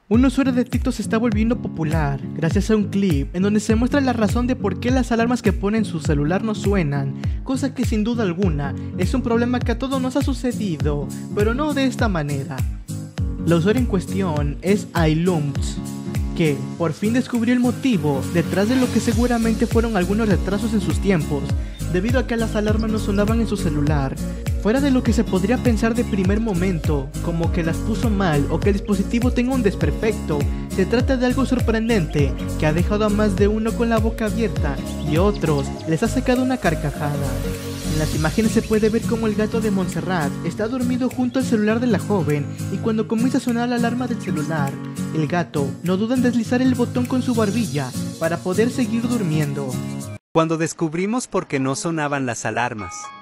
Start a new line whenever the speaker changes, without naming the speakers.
Un usuario de TikTok se está volviendo popular gracias a un clip en donde se muestra la razón de por qué las alarmas que pone en su celular no suenan, cosa que sin duda alguna es un problema que a todos nos ha sucedido, pero no de esta manera. La usuaria en cuestión es iLumps, que por fin descubrió el motivo detrás de lo que seguramente fueron algunos retrasos en sus tiempos, debido a que las alarmas no sonaban en su celular. Fuera de lo que se podría pensar de primer momento, como que las puso mal o que el dispositivo tenga un desperfecto, se trata de algo sorprendente que ha dejado a más de uno con la boca abierta y a otros les ha sacado una carcajada. En las imágenes se puede ver como el gato de Montserrat está dormido junto al celular de la joven y cuando comienza a sonar la alarma del celular, el gato no duda en deslizar el botón con su barbilla para poder seguir durmiendo.
Cuando descubrimos por qué no sonaban las alarmas,